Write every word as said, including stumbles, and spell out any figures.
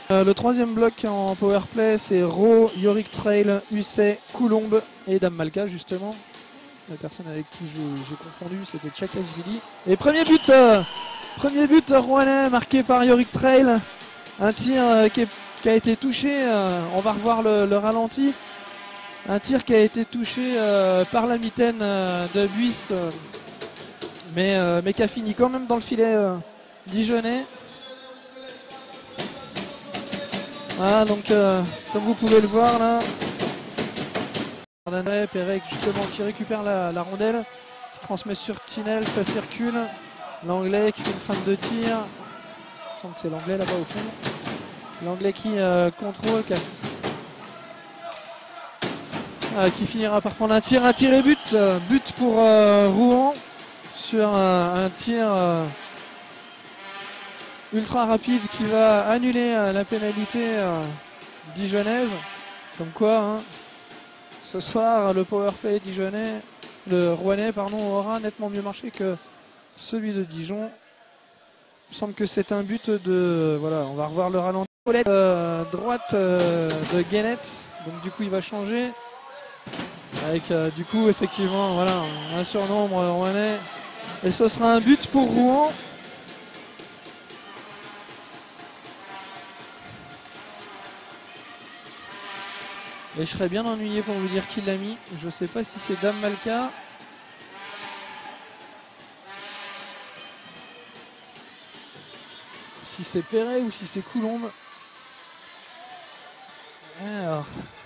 Euh, le troisième bloc en powerplay, c'est Ro, Yorick Trail, Husset, Coulombe et Dame Malka justement. La personne avec qui j'ai confondu, c'était Tchakashvili. Et premier but, euh, premier but rouennais marqué par Yorick Trail. Un tir euh, qui, est, qui a été touché, euh, on va revoir le, le ralenti. Un tir qui a été touché euh, par la mitaine euh, de Buis, euh, mais, euh, mais qui a fini quand même dans le filet euh, dijonnais. Voilà, donc euh, comme vous pouvez le voir là, Perec justement qui récupère la, la rondelle, qui transmet sur Tinel, ça circule. L'anglais qui fait une feinte de tir. Il me semble que c'est l'anglais là-bas au fond. L'anglais qui euh, contrôle, qui, a... ah, qui finira par prendre un tir, un tir et but. Euh, but pour euh, Rouen sur un, un tir euh, ultra rapide qui va annuler euh, la pénalité euh, dijonnaise. Comme quoi, hein, ce soir, le powerplay dijonnais, le rouennais pardon, aura nettement mieux marché que celui de Dijon. Il me semble que c'est un but de... Voilà, on va revoir le ralenti. Euh, droite euh, de Guénette, donc du coup il va changer. Avec euh, du coup effectivement voilà, un surnombre rouennais. Et ce sera un but pour Rouen. Et je serais bien ennuyé pour vous dire qui l'a mis. Je sais pas si c'est Dame Malka. Si c'est Perret ou si c'est Coulombe. Alors...